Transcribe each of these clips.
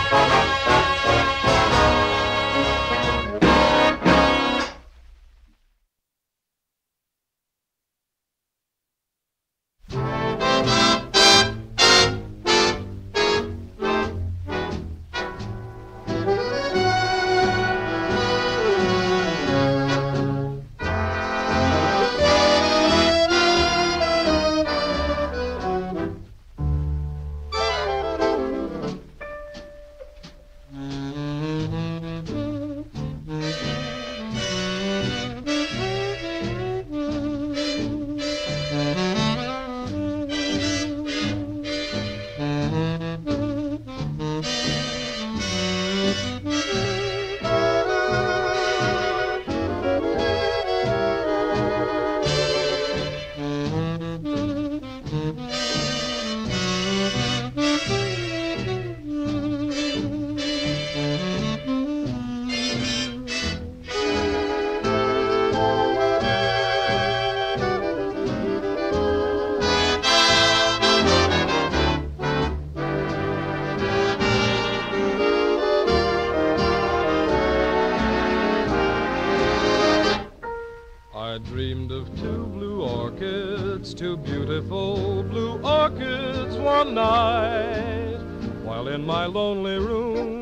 Dreamed of two blue orchids, two beautiful blue orchids one night, while in my lonely room.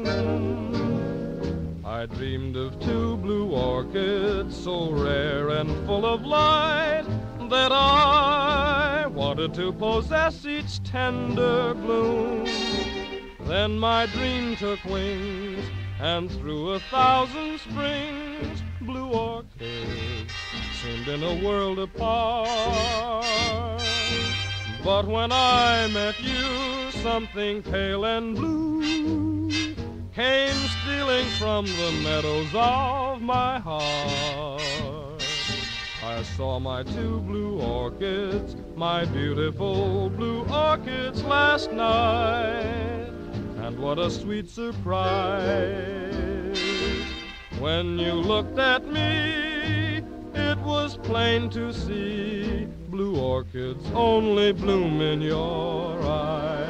I dreamed of two blue orchids, so rare and full of light, that I wanted to possess each tender bloom. Then my dream took wings, and through 1,000 springs, blue orchids seemed in a world apart. But when I met you, something pale and blue came stealing from the meadows of my heart. I saw my two blue orchids, my beautiful blue orchids last night, and what a sweet surprise. When you looked at me, it was plain to see blue orchids only bloom in your eyes.